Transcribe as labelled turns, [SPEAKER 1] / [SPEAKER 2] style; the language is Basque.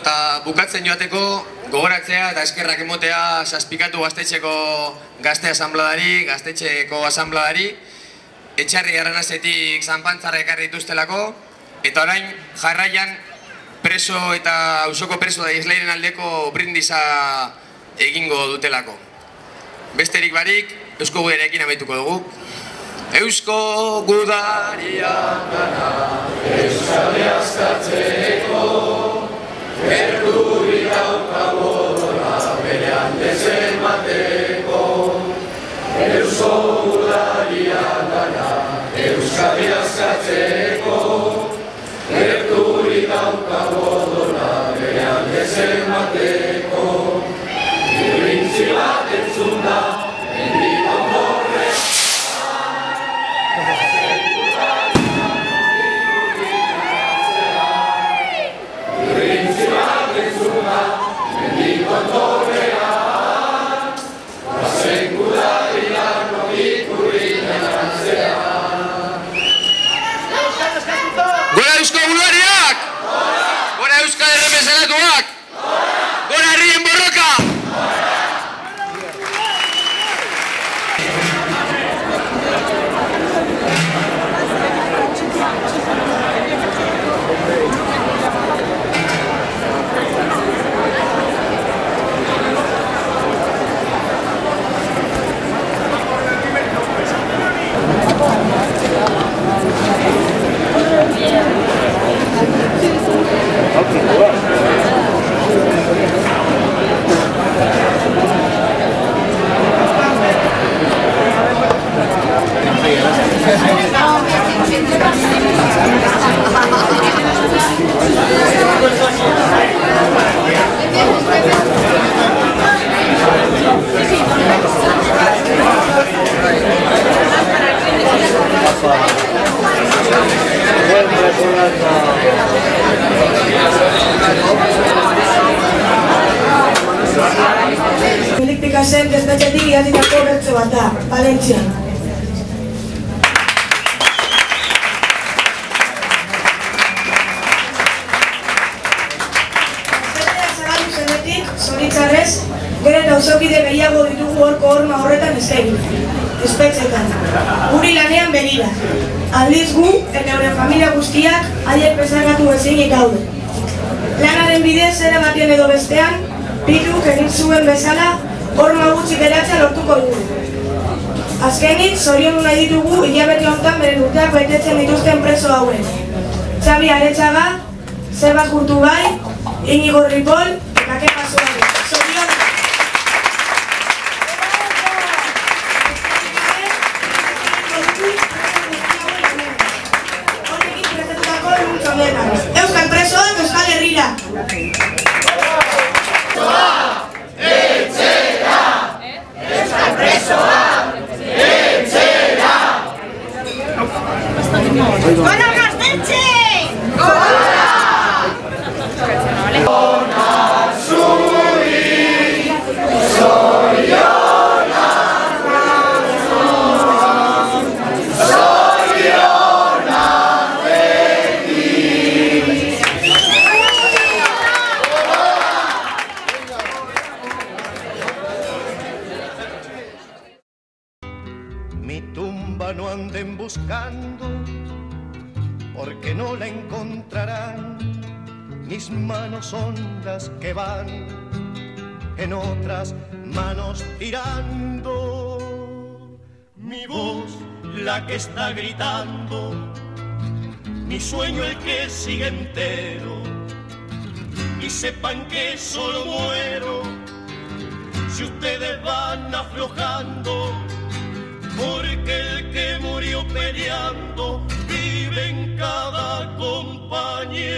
[SPEAKER 1] Eta bukatzen joateko gogoratzea eta eskerrak emotea Zazpikatu gaztetxeko gazte asanbladari, gaztetxeko asanbladari, Etxarri Arranazetik zanpantzarra ekarri dituztelako, eta orain jarraian preso eta auzoko preso da Isleiren aldeko brindisa egingo dutelako. Besterik barik, Eusko Gudarekin amaituko dugu. Eusko Gudariak gana, Euskadi askatzeko, Erduri daukago dona, bere handezen mateko. Eusko Gudariak gana, Euskadi askatzeko, Erduri daukago dona, bere handezen mateko. Irrintzi bat entzun da, mendiko morre. Irrintzi bat entzun da, mendiko torrean, bazen Gudariak ikurrin erantzean. Gora Eusko Gudariak! Gora Euskal Errepresenatuak! Gora herrien borroka!
[SPEAKER 2] Milik Pikasen gaztetxetik idatitako bertso bat da, Valentzian. Gaztetea zabaldu zenetik, zoritzarrez, gero eta auzokide gehiago ditugu horko horma horretan espetxetan. Guri lanean begira. Aldiz gu, eta euren familia guztiak, haiek bezarkatu ezinik gaude. Lanaren bidez, zera batien edo bestean, Pituk egin zuen bezala, horma gutxi geratzea lortuko dugu. Azkenik, zorionu nahi ditugu hilabete honetan beren urteak betetzen dituzten preso hauen. Xabi Aretxaga, Sebas Gurtubai, Inigo Ripoll, eta Kepa Suárez. Zorionu! Horrekin presetutako luntzonetan. Euskal presoak Euskal Herrira! Etxera! Euskal presoak! Etxera! Gora gaztetxe! Gora! Gora zuri! Zorionak razon! Zorionak beti!
[SPEAKER 3] Mi tumba no anden buscando, porque no la encontrarán. Mis manos son las que van, en otras manos tirando. Mi voz la que está gritando, mi sueño el que sigue entero. Y sepan que solo muero si ustedes van aflojando. Porque el que murió peleando vive en cada compañero.